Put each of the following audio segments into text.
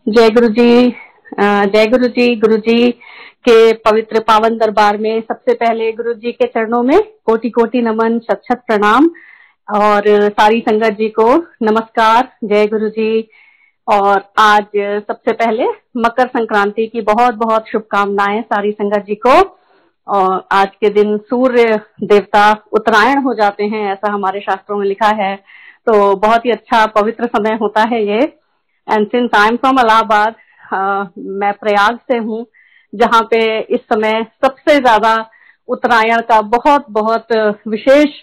जय गुरु जी। जय गुरु जी। गुरु जी के पवित्र पावन दरबार में सबसे पहले गुरु जी के चरणों में कोटि कोटि नमन, शत शत प्रणाम। और सारी संगत जी को नमस्कार, जय गुरु जी। और आज सबसे पहले मकर संक्रांति की बहुत बहुत शुभकामनाएं सारी संगत जी को। और आज के दिन सूर्य देवता उत्तरायण हो जाते हैं, ऐसा हमारे शास्त्रों में लिखा है। तो बहुत ही अच्छा पवित्र समय होता है ये। And since I am from Allahabad, मैं प्रयाग से हूँ, जहाँ पे इस समय सबसे ज्यादा उत्तरायण का बहुत बहुत विशेष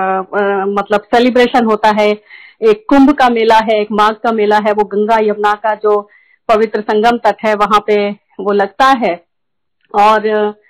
मतलब सेलिब्रेशन होता है। एक कुंभ का मेला है, एक माघ का मेला है, वो गंगा यमुना का जो पवित्र संगम तट है वहां पे वो लगता है। और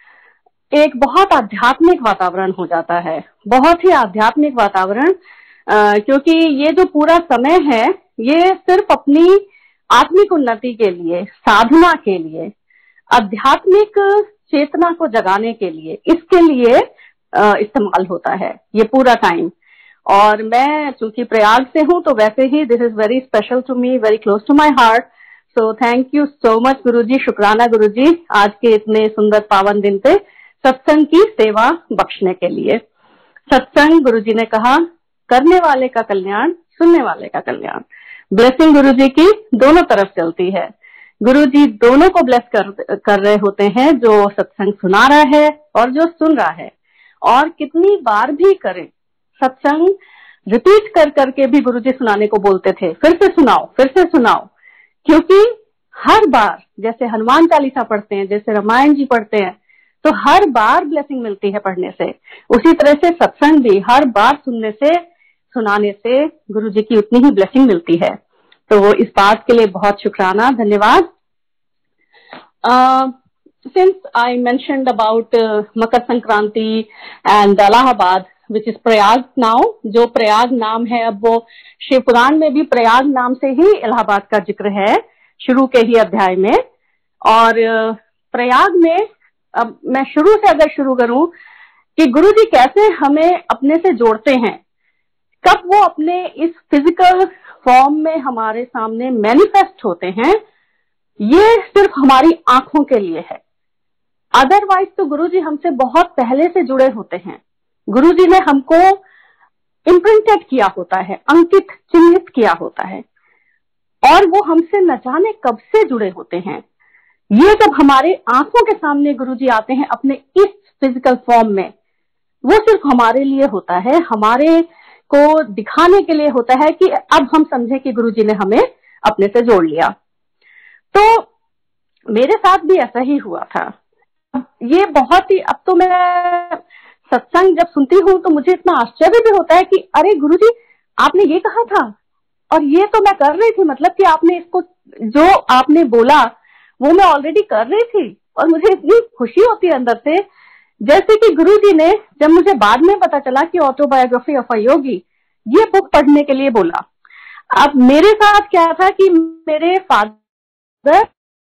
एक बहुत आध्यात्मिक वातावरण हो जाता है, बहुत ही आध्यात्मिक वातावरण, क्योंकि ये जो पूरा समय है ये सिर्फ अपनी आत्मिक उन्नति के लिए, साधना के लिए, आध्यात्मिक चेतना को जगाने के लिए, इसके लिए इस्तेमाल होता है ये पूरा टाइम। और मैं चूंकि प्रयाग से हूँ तो वैसे ही this is very special to me, very close to my heart. So thank you so much Guruji, शुक्राना गुरुजी, आज के इतने सुंदर पावन दिन पे सत्संग की सेवा बख्शने के लिए। सत्संग गुरुजी ने कहा करने वाले का कल्याण, सुनने वाले का कल्याण। ब्लेसिंग गुरुजी की दोनों तरफ चलती है। गुरुजी दोनों को ब्लेस कर रहे होते हैं, जो सत्संग सुना रहा है और जो सुन रहा है। और कितनी बार भी करें सत्संग, रिपीट कर करके भी गुरुजी सुनाने को बोलते थे, फिर से सुनाओ, फिर से सुनाओ। क्योंकि हर बार जैसे हनुमान चालीसा पढ़ते हैं, जैसे रामायण जी पढ़ते हैं, तो हर बार ब्लेसिंग मिलती है पढ़ने से। उसी तरह से सत्संग भी हर बार सुनने से, सुनाने से गुरुजी की उतनी ही ब्लेसिंग मिलती है। तो इस बात के लिए बहुत शुक्राना, धन्यवाद। Since I mentioned about Makar Sankranti and Allahabad, which is Prayag now, जो प्रयाग नाम है, अब वो शिव पुराण में भी प्रयाग नाम से ही इलाहाबाद का जिक्र है शुरू के ही अध्याय में। और प्रयाग में अब मैं शुरू से अगर शुरू करूं कि गुरुजी कैसे हमें अपने से जोड़ते हैं, कब वो अपने इस फिजिकल फॉर्म में हमारे सामने मैनिफेस्ट होते हैं, ये सिर्फ हमारी आंखों के लिए है। अदरवाइज तो गुरुजी हमसे बहुत पहले से जुड़े होते हैं। गुरुजी ने हमको इम्प्रिंटेड किया होता है, अंकित, चिन्हित किया होता है, और वो हमसे न जाने कब से जुड़े होते हैं। ये जब हमारे आंखों के सामने गुरुजी आते हैं अपने इस फिजिकल फॉर्म में, वो सिर्फ हमारे लिए होता है, हमारे को दिखाने के लिए होता है कि अब हम समझे कि गुरुजी ने हमें अपने से जोड़ लिया। तो मेरे साथ भी ऐसा ही हुआ था। ये बहुत ही, अब तो मैं सत्संग जब सुनती हूँ तो मुझे इतना आश्चर्य भी होता है कि अरे गुरुजी आपने ये कहा था और ये तो मैं कर रही थी, मतलब कि आपने इसको, जो आपने बोला वो मैं ऑलरेडी कर रही थी। और मुझे इतनी खुशी होती है अंदर से, जैसे कि गुरुजी ने, जब मुझे बाद में पता चला कि ऑटोबायोग्राफी ऑफ अ योगी ये बुक पढ़ने के लिए बोला। अब मेरे साथ क्या था कि मेरे फादर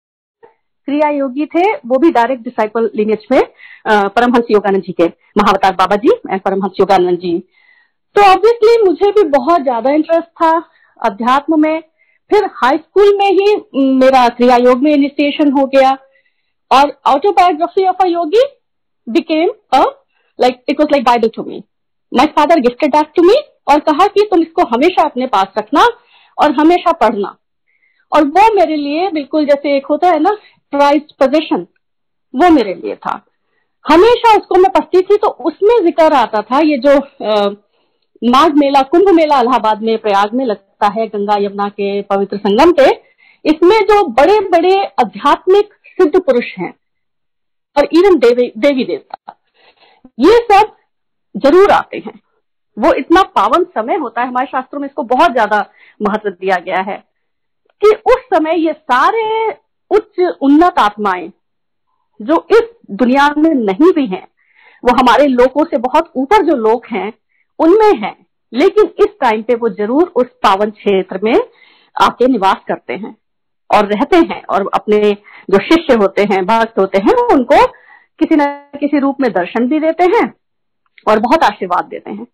क्रिया योगी थे, वो भी डायरेक्ट डिसाइपल लिनेज में परमहंस योगानंद जी के, महाअवतार बाबा जी एंड परमहंस योगानंद जी। तो ऑब्वियसली मुझे भी बहुत ज्यादा इंटरेस्ट था अध्यात्म में। फिर हाई स्कूल में ही मेरा क्रिया योग में इनिशिएशन हो गया, और autobiography of a yogi became it was like Bible to me. My father gifted that to me और कहा कि तुम इसको हमेशा अपने पास रखना और हमेशा पढ़ना। और वो मेरे लिए बिल्कुल जैसे एक होता है ना prized possession, वो मेरे लिए था। हमेशा उसको मैं पढ़ती थी। तो उसमें जिक्र आता था ये जो माघ मेला, कुंभ मेला इलाहाबाद में प्रयाग में लगता है गंगा यमुना के पवित्र संगम पे। इसमें जो बड़े बड़े आध्यात्मिक सिद्ध पुरुष हैं और इवन देवी देवता, ये सब जरूर आते हैं। वो इतना पावन समय होता है, हमारे शास्त्रों में इसको बहुत ज्यादा महत्व दिया गया है कि उस समय ये सारे उच्च उन्नत आत्माएं जो इस दुनिया में नहीं भी हैं, वो हमारे लोकों से बहुत ऊपर जो लोग हैं उनमें हैं, लेकिन इस टाइम पे वो जरूर उस पावन क्षेत्र में आके निवास करते हैं और रहते हैं, और अपने जो शिष्य होते हैं, भक्त होते हैं, उनको किसी न किसी रूप में दर्शन भी देते हैं और बहुत आशीर्वाद देते हैं।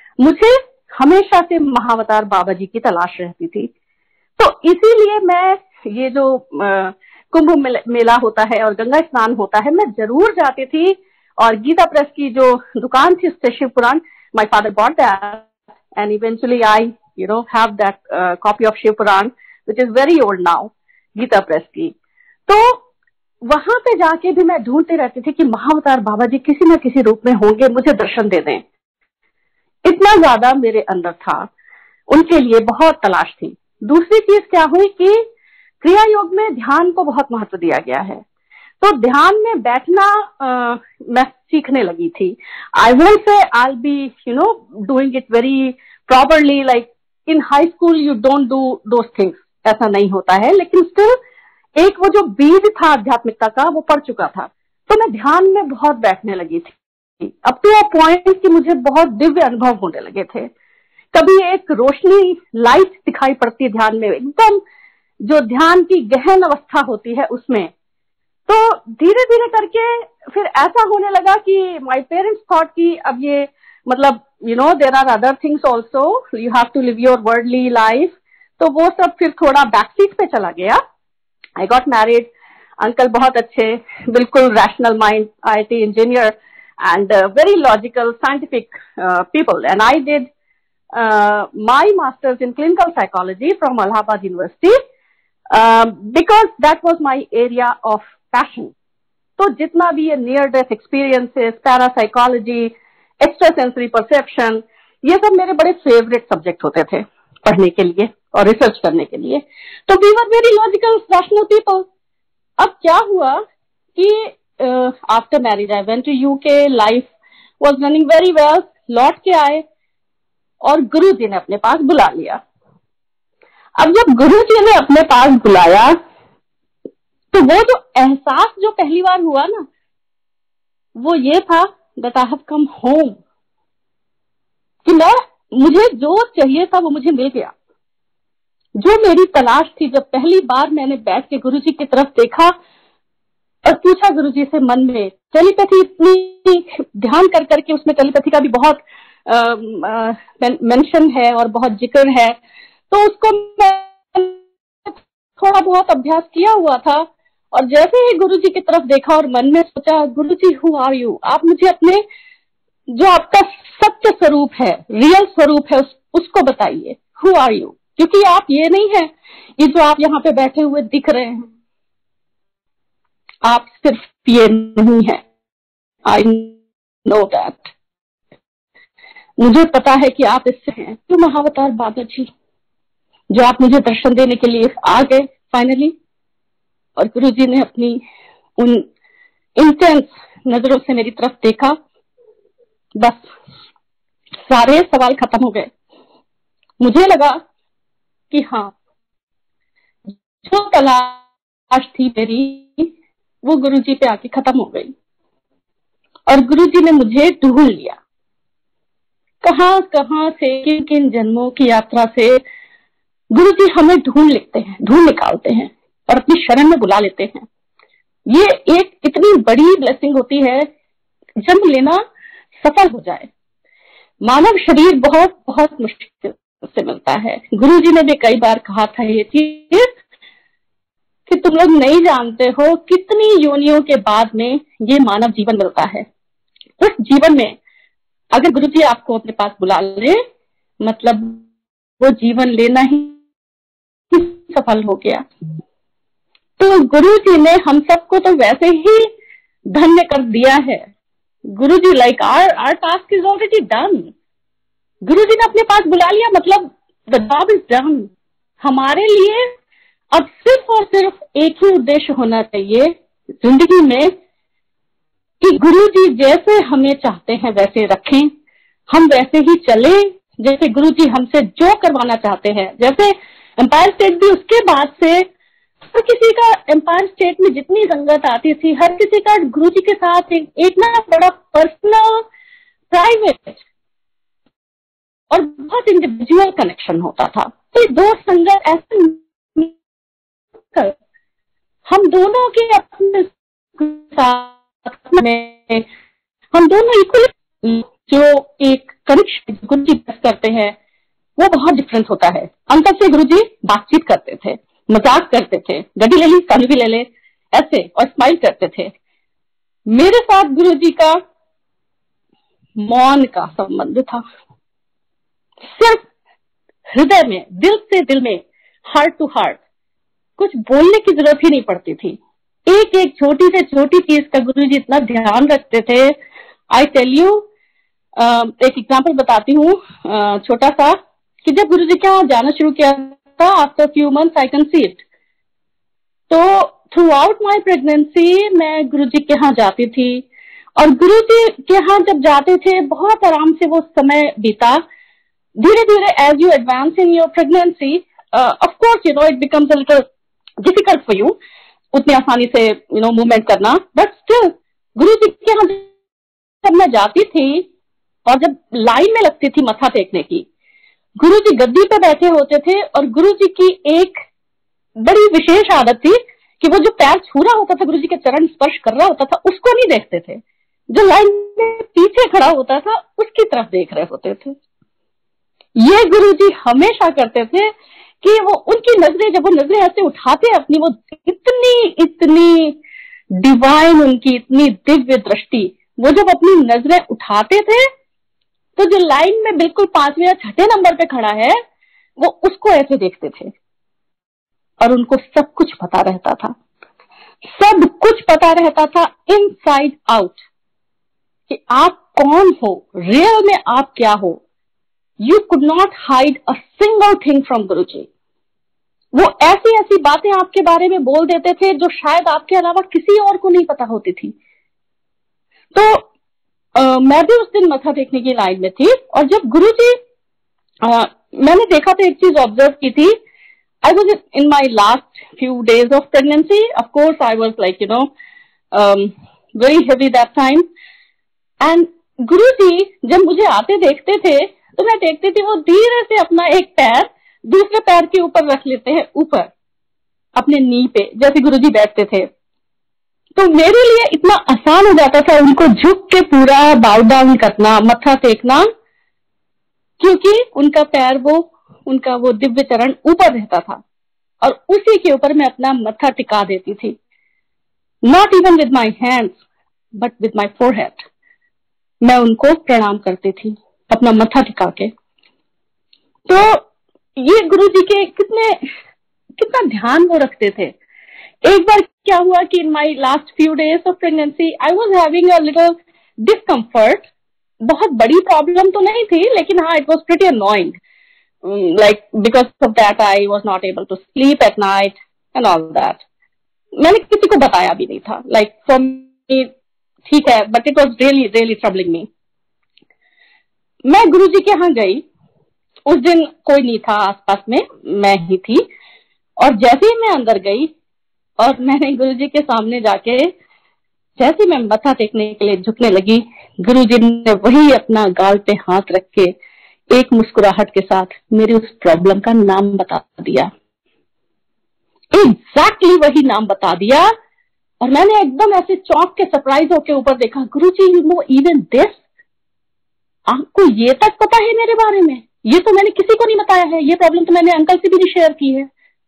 मुझे हमेशा से महाअवतार बाबा जी की तलाश रहती थी, तो इसीलिए मैं ये जो कुंभ मेला होता है और गंगा स्नान होता है, मैं जरूर जाती थी। और गीता प्रेस की जो दुकान थी उससे Shiv Puran, my father bought that and eventually I have that copy of Shiv Puran which is very old now, Gita Press की। तो वहां पे जाके भी मैं ढूंढती रहती थी कि महाअवतार बाबा जी किसी न किसी रूप में होंगे, मुझे दर्शन दे दें। इतना ज्यादा मेरे अंदर था, उनके लिए बहुत तलाश थी। दूसरी चीज क्या हुई कि क्रिया योग में ध्यान को बहुत महत्व दिया गया है, तो ध्यान में बैठना मैं सीखने लगी थी। I won't say I be doing it very properly, like in high school you don't do those things, ऐसा नहीं होता है, लेकिन स्टिल एक वो जो बीज था आध्यात्मिकता का वो पड़ चुका था। तो मैं ध्यान में बहुत बैठने लगी थी, अब टू अ पॉइंट कि मुझे बहुत दिव्य अनुभव होने लगे थे। कभी एक रोशनी लाइट दिखाई पड़ती है ध्यान में, एकदम जो ध्यान की गहन अवस्था होती है उसमें। तो धीरे धीरे करके फिर ऐसा होने लगा कि माय पेरेंट्स थॉट कि अब ये मतलब there are other things also, you have to live your worldly life. तो वो सब फिर थोड़ा बैकसीट पे चला गया। आई गॉट मैरिड, अंकल बहुत अच्छे, बिल्कुल rational mind, IIT engineer and very logical scientific people, and I did my master's in clinical psychology from Allahabad University because that was my area of passion. तो जितना भी ये near death experiences, parapsychology, extrasensory perception, ये सब मेरे बड़े favorite subject होते थे पढ़ने के लिए और रिसर्च करने के लिए। तो we were very logical, rational people. अब क्या हुआ कि after marriage I went to UK, life was running very well, लौट के आए और गुरु जी ने अपने पास बुला लिया। अब जब गुरु जी ने अपने पास बुलाया तो वो जो एहसास जो पहली बार हुआ ना, वो ये था that I have come home, कि मुझे जो चाहिए था वो मुझे मिल गया। जो मेरी तलाश थी, जब पहली बार मैंने बैठ के गुरु जी की तरफ देखा और पूछा गुरु जी से मन में, टेलीपैथी इतनी ध्यान कर करके उसमें टेलीपैथी का भी बहुत मेंशन है और बहुत जिक्र है, तो उसको मैं थोड़ा बहुत अभ्यास किया हुआ था। और जैसे ही गुरु जी की तरफ देखा और मन में सोचा, गुरु जी हु आर यू, आप मुझे अपने जो आपका सत्य स्वरूप है, रियल स्वरूप है, उसको बताइए, हु आर यू, क्योंकि आप ये नहीं है, ये जो आप यहाँ पे बैठे हुए दिख रहे हैं, आप सिर्फ ये नहीं है। आई नो दैट, मुझे पता है कि आप इससे हैं। तो महाअवतार बाबा जी जो आप मुझे दर्शन देने के लिए आ गए फाइनली, और गुरु जी ने अपनी उन इंटेंस नजरों से मेरी तरफ देखा, बस सारे सवाल खत्म हो गए। मुझे लगा कि हाँ, जो तलाश थी मेरी वो गुरु जी पे आके खत्म हो गई, और गुरु जी ने मुझे ढूंढ लिया। कहां कहां से, किन किन जन्मों की यात्रा से गुरु जी हमें ढूंढ निकालते हैं और अपनी शरण में बुला लेते हैं। ये एक इतनी बड़ी ब्लेसिंग होती है, जन्म लेना सफल हो जाए। मानव शरीर बहुत बहुत मुश्किल से मिलता है। गुरु जी ने भी कई बार कहा था ये चीज कि तुम लोग नहीं जानते हो कितनी योनियों के बाद में ये मानव जीवन मिलता है। उस जीवन में अगर गुरु जी आपको अपने पास बुला ले, मतलब वो जीवन लेना ही सफल हो गया। तो गुरु जी ने हम सबको तो वैसे ही धन्य कर दिया है। Guru ji like our task is already done. Guru ji ने अपने पास बुला लिया, मतलब द जॉब इज डन। हमारे लिए अब सिर्फ और सिर्फ एक ही उद्देश्य होना चाहिए जिंदगी में कि गुरु जी जैसे हमें चाहते हैं वैसे रखें, हम वैसे ही चले जैसे गुरु जी हमसे जो करवाना चाहते हैं। जैसे एम्पायर स्टेट भी उसके बाद से हर किसी का, एम्पायर स्टेट में जितनी संगत आती थी, हर किसी का गुरु जी के साथ एक ना बड़ा पर्सनल, प्राइवेट और बहुत इंडिविजुअल कनेक्शन होता था। तो दो संगत ऐसे हम दोनों के अपने साथ में हम दोनों इक्वली जो एक कनेक्शन गुरु जी करते हैं वो बहुत डिफरेंस होता है। अंतर से गुरु जी बातचीत करते थे, मजाक करते थे, गड्डी ले ली कल भी ले ले ऐसे, और स्माइल करते थे। मेरे साथ गुरुजी का मौन का संबंध था, सिर्फ हृदय में, दिल से दिल में, हार्ट टू हार्ट, कुछ बोलने की जरूरत ही नहीं पड़ती थी। एक एक छोटी से छोटी चीज का गुरुजी इतना ध्यान रखते थे। आई टेल यू, एक एग्जांपल बताती हूँ छोटा सा, कि जब गुरुजी के यहाँ जाना शुरू किया था, after few months I conceived, तो थ्रू आउट माई प्रेगनेंसी मैं गुरुजी के यहाँ जाती थी, और गुरुजी के यहाँ जब जाते थे बहुत आराम से वो समय बीता। धीरे धीरे as you advance in your pregnancy, of course you know it becomes a little difficult for you उतनी आसानी से मूवमेंट करना, बट स्टिल गुरुजी के यहाँ जब मैं जाती थी और जब लाइन में लगती थी मत्था टेकने की, गुरुजी गद्दी पे बैठे होते थे, और गुरुजी की एक बड़ी विशेष आदत थी कि वो जो पैर छू रहा होता था, गुरुजी के चरण स्पर्श कर रहा होता था, उसको नहीं देखते थे, जो लाइन में पीछे खड़ा होता था उसकी तरफ देख रहे होते थे। ये गुरुजी हमेशा करते थे कि वो उनकी नजरें, जब वो नजरें ऐसे उठाते अपनी, वो इतनी डिवाइन, उनकी इतनी दिव्य दृष्टि, वो जब अपनी नजरें उठाते थे तो जो लाइन में बिल्कुल 5वें या 6ठे नंबर पे खड़ा है वो उसको ऐसे देखते थे, और उनको सब कुछ पता रहता था, सब कुछ पता रहता था इनसाइड आउट, कि आप कौन हो, रियल में आप क्या हो। You could not hide a single thing from Guruji. वो ऐसी ऐसी बातें आपके बारे में बोल देते थे जो शायद आपके अलावा किसी और को नहीं पता होती थी। तो मैं भी उस दिन मत्था टेकने की लाइन में थी, और जब गुरुजी, मैंने देखा तो एक चीज ऑब्जर्व की थी, I was in my last few days of pregnancy. Of course, I was like, very heavy that time. And गुरुजी जब मुझे आते देखते थे तो मैं देखती थी वो धीरे से अपना एक पैर दूसरे पैर के ऊपर रख लेते हैं, ऊपर अपने नी पे, जैसे गुरुजी बैठते थे। तो मेरे लिए इतना आसान हो जाता था उनको झुक के पूरा बाउ डाउन करना, मत्था टेकना, क्योंकि उनका पैर उनका वो दिव्य चरण ऊपर रहता था, और उसी के ऊपर मैं अपना मत्था टिका देती थी। Not even with my hands but with my forehead, मैं उनको प्रणाम करती थी अपना मत्था टिका के। तो ये गुरुजी के कितना ध्यान वो रखते थे। एक बार क्या हुआ कि in my last few days of pregnancy I was having a little discomfort. बहुत बड़ी प्रॉब्लम तो नहीं थी, लेकिन हाँ, it was pretty annoying, like because of that I was not able to sleep at night and all that. मैंने किसी को बताया भी नहीं था, like for me ठीक है, but it was really troubling me. मैं गुरुजी के यहाँ गई, उस दिन कोई नहीं था आसपास में, मैं ही थी, और जैसे ही मैं अंदर गई और मैंने गुरुजी के सामने जाके जैसे मैं मत्था टेकने के लिए झुकने लगी, गुरुजी ने वही अपना गाल पे हाथ रख के एक मुस्कुराहट के साथ मेरी उस प्रॉब्लम का नाम बता दिया, एग्जैक्टली वही नाम बता दिया। और मैंने एकदम ऐसे चौंक के सरप्राइज होके ऊपर देखा, Guruji you know even this, आपको ये तक पता है मेरे बारे में? ये तो मैंने किसी को नहीं बताया है, ये प्रॉब्लम तो मैंने अंकल से भी नहीं शेयर की है।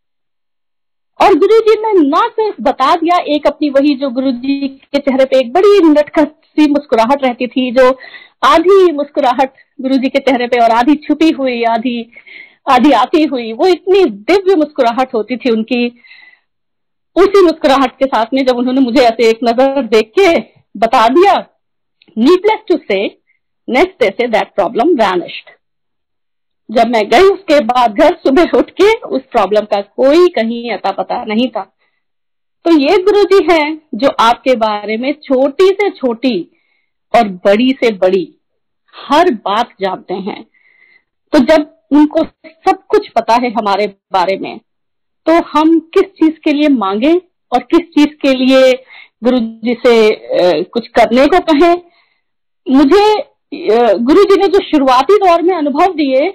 और गुरुजी ने ना सिर्फ बता दिया, एक अपनी वही जो गुरुजी के चेहरे पे एक बड़ी नटखट सी मुस्कुराहट रहती थी, जो आधी मुस्कुराहट गुरुजी के चेहरे पे और आधी छुपी हुई, आधी आती हुई, वो इतनी दिव्य मुस्कुराहट होती थी उनकी। उसी मुस्कुराहट के साथ में जब उन्होंने मुझे ऐसे एक नजर देख के बता दिया, needless to say next day से दैट प्रॉब्लम वैनिश्ड। जब मैं गई उसके बाद घर सुबह उठ के, उस प्रॉब्लम का कोई कहीं अता पता नहीं था। तो ये गुरुजी हैं जो आपके बारे में छोटी से छोटी और बड़ी से बड़ी हर बात जानते हैं। तो जब उनको सब कुछ पता है हमारे बारे में, तो हम किस चीज के लिए मांगे और किस चीज के लिए गुरुजी से कुछ करने को कहें। मुझे गुरुजी ने जो शुरुआती दौर में अनुभव दिए,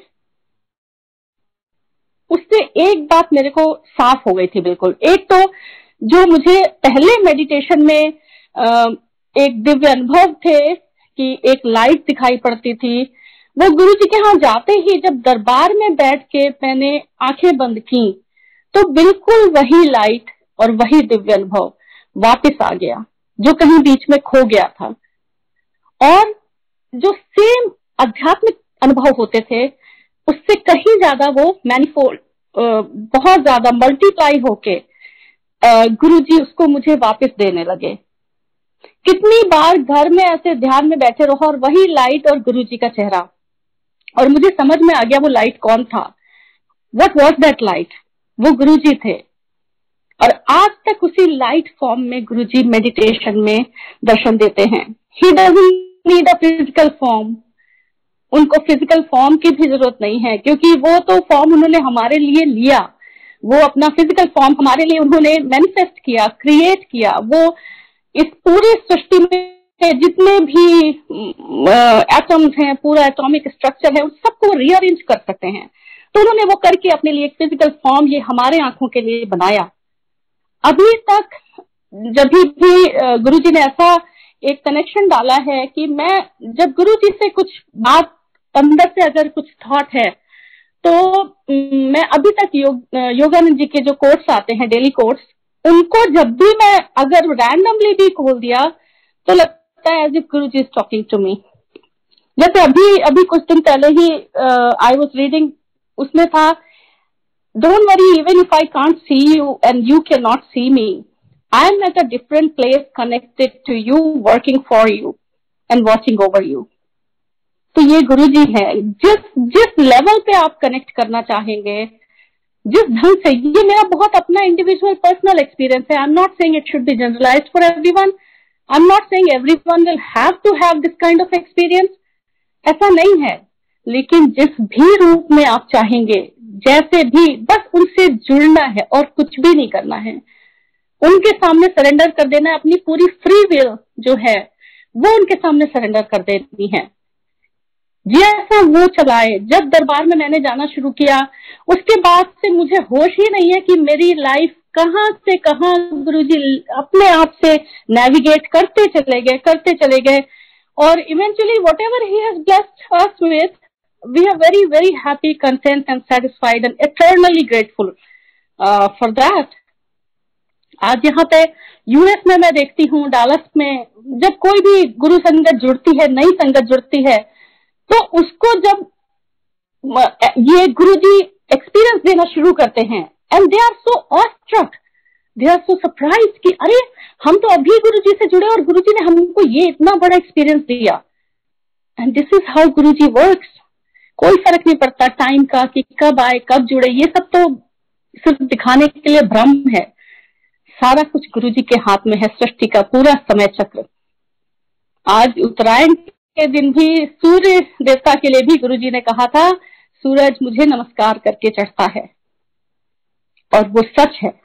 उससे एक बात मेरे को साफ हो गई थी बिल्कुल। एक तो जो मुझे पहले मेडिटेशन में एक दिव्य अनुभव थे कि एक लाइट दिखाई पड़ती थी, वो गुरुजी के यहाँ जाते ही जब दरबार में बैठ के मैंने आंखें बंद की, तो बिल्कुल वही लाइट और वही दिव्य अनुभव वापस आ गया जो कहीं बीच में खो गया था। और जो सेम आध्यात्मिक अनुभव होते थे उससे कहीं ज्यादा वो मैनिफोल्ड, बहुत ज्यादा मल्टीप्लाई होके गुरुजी उसको मुझे वापस देने लगे। कितनी बार घर में ऐसे ध्यान में बैठे रहो और वही लाइट और गुरुजी का चेहरा, और मुझे समझ में आ गया वो लाइट कौन था। What was that light? वो गुरुजी थे। और आज तक उसी लाइट फॉर्म में गुरुजी मेडिटेशन में दर्शन देते हैं। He doesn't need a physical form. उनको फिजिकल फॉर्म की भी जरूरत नहीं है, क्योंकि वो तो फॉर्म उन्होंने हमारे लिए लिया। वो अपना फिजिकल फॉर्म हमारे लिए उन्होंने मैनिफेस्ट किया, क्रिएट किया। वो इस पूरी सृष्टि में जितने भी एटम्स हैं, पूरा एटॉमिक स्ट्रक्चर है, उन सबको रीअरेंज कर सकते हैं। तो उन्होंने वो करके अपने लिए एक फिजिकल फॉर्म ये हमारे आंखों के लिए बनाया। अभी तक जब भी गुरुजी ने ऐसा एक कनेक्शन डाला है कि मैं जब गुरुजी से कुछ बात अंदर से अगर कुछ थॉट है तो मैं अभी तक योगानंद जी के जो कोर्स आते हैं, डेली कोर्स, उनको जब भी मैं अगर रैंडमली भी खोल दिया तो लगता है as if Guruji is talking to me. जैसे अभी कुछ दिन पहले ही आई वाज रीडिंग, उसमें था, don't worry even if I can't see you and you can not see me, I am at a different place connected to you, working for you and watching over you. तो ये गुरुजी है। जिस level पे आप connect करना चाहेंगे, जिस ढंग से, ये मेरा बहुत अपना इंडिविजुअल पर्सनल एक्सपीरियंस है। I am not saying it should be generalised for everyone. I am not saying everyone will have to have this kind of experience, ऐसा नहीं है। लेकिन जिस भी रूप में आप चाहेंगे, जैसे भी, बस उनसे जुड़ना है और कुछ भी नहीं करना है। उनके सामने सरेंडर कर देना है, अपनी पूरी फ्री विल जो है वो उनके सामने सरेंडर कर देनी है। जैसा वो चलाए। जब दरबार में मैंने जाना शुरू किया उसके बाद से मुझे होश ही नहीं है कि मेरी लाइफ कहाँ से कहाँ गुरुजी अपने आप से नेविगेट करते चले गए और eventually whatever he has blessed us with, we are very very happy, content and satisfied and eternally grateful for that. आज यहाँ पे यूएस में मैं देखती हूँ, डालस में, जब कोई भी गुरु संगत जुड़ती है, नई संगत जुड़ती है, तो उसको जब ये गुरुजी एक्सपीरियंस देना शुरू करते हैं, and they are so awestruck, they are so surprised कि अरे हम तो अभी गुरुजी से जुड़े और गुरुजी ने हमको ये इतना बड़ा एक्सपीरियंस दिया। And this is how Guruji works. कोई फर्क नहीं पड़ता टाइम का कि कब आए कब जुड़े, ये सब तो सिर्फ दिखाने के लिए भ्रम है। सारा कुछ गुरुजी के हाथ में है, सृष्टि का पूरा समय चक्र। आज उत्तरायण के दिन भी सूर्य देवता के लिए भी गुरुजी ने कहा था, सूरज मुझे नमस्कार करके चढ़ता है, और वो सच है।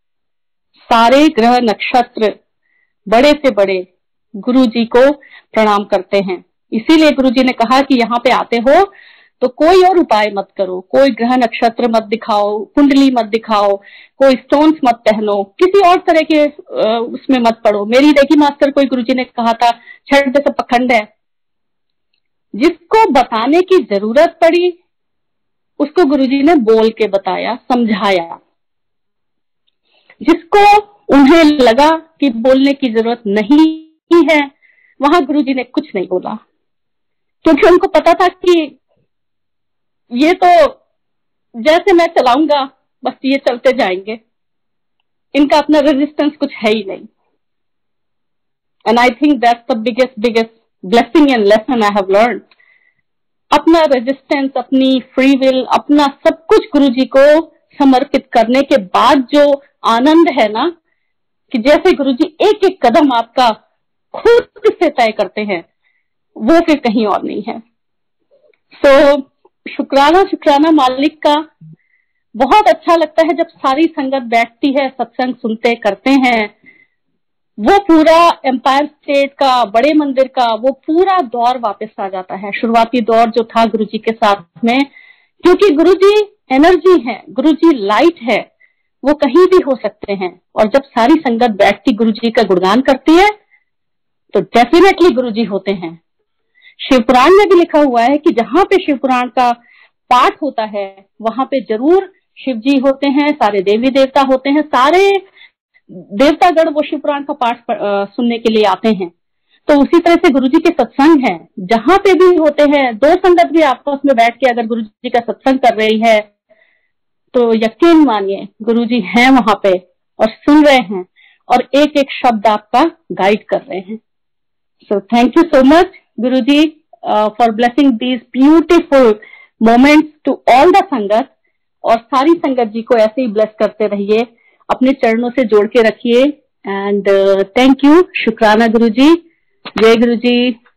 सारे ग्रह नक्षत्र बड़े से बड़े गुरुजी को प्रणाम करते हैं। इसीलिए गुरुजी ने कहा कि यहाँ पे आते हो तो कोई और उपाय मत करो, कोई ग्रह नक्षत्र मत दिखाओ, कुंडली मत दिखाओ, कोई स्टोन्स मत पहनो, किसी और तरह के उसमें मत पड़ो। मेरी रेकी मास्टर कोई गुरुजी ने कहा था, छठ से पखंड है। जिसको बताने की जरूरत पड़ी उसको गुरुजी ने बोल के बताया, समझाया। जिसको उन्हें लगा कि बोलने की जरूरत नहीं है, वहां गुरुजी ने कुछ नहीं बोला, क्योंकि उनको पता था कि ये तो जैसे मैं चलाऊंगा बस ये चलते जाएंगे, इनका अपना रेजिस्टेंस कुछ है ही नहीं। And I think that's the biggest blessing and lesson I have learned. अपना रेजिस्टेंस, अपनी फ्री विल, अपना सब कुछ गुरुजी को समर्पित करने के बाद जो आनंद है ना, कि जैसे गुरुजी एक एक कदम आपका खुद से तय करते हैं, वो फिर कहीं और नहीं है। सो शुक्राना मालिक का। बहुत अच्छा लगता है जब सारी संगत बैठती है, सत्संग सुनते करते हैं। वो पूरा एम्पायर स्टेट का, बड़े मंदिर का वो पूरा दौर वापस आ जाता है, शुरुआती दौर जो था गुरुजी के साथ में। क्योंकि गुरुजी एनर्जी है, गुरुजी लाइट है, वो कहीं भी हो सकते हैं। और जब सारी संगत बैठती गुरुजी का गुणगान करती है तो डेफिनेटली गुरुजी होते हैं। शिवपुराण में भी लिखा हुआ है कि जहां पे शिवपुराण का पाठ होता है वहां पे जरूर शिव जी होते हैं, सारे देवी देवता होते हैं, सारे देवतागण वो शिव पुराण का पाठ सुनने के लिए आते हैं। तो उसी तरह से गुरुजी के सत्संग हैं, जहां पे भी होते हैं, दो संगत भी आपस में बैठ के अगर गुरुजी का सत्संग कर रही है तो यकीन मानिए गुरुजी हैं वहां पे और सुन रहे हैं और एक एक शब्द आपका गाइड कर रहे हैं। So thank you so much Guruji for blessing these beautiful moments to all the sangat, और सारी संगत जी को ऐसे ही ब्लेस करते रहिए, अपने चरणों से जोड़ के रखिए। एंड थैंक यू, शुक्राना गुरुजी, जय गुरुजी।